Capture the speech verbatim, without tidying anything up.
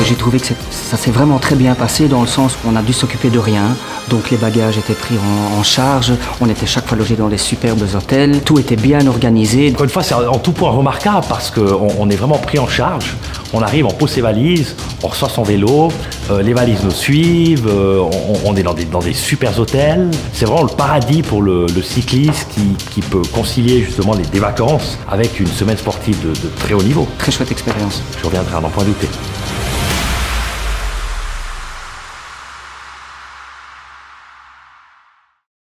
j'ai trouvé que ça s'est vraiment très bien passé dans le sens où on a dû s'occuper de rien. Donc les bagages étaient pris en, en charge, on était chaque fois logé dans des superbes hôtels, tout était bien organisé. Encore une fois, c'est en tout point remarquable parce qu'on on est vraiment pris en charge. On arrive, on pose ses valises, on reçoit son vélo, euh, les valises nous suivent, euh, on, on est dans des, dans des super hôtels. C'est vraiment le paradis pour le, le cycliste qui, qui peut concilier justement des, des vacances avec une semaine sportive de, de très haut niveau. Très chouette expérience. Je reviendrai à n'en point douter.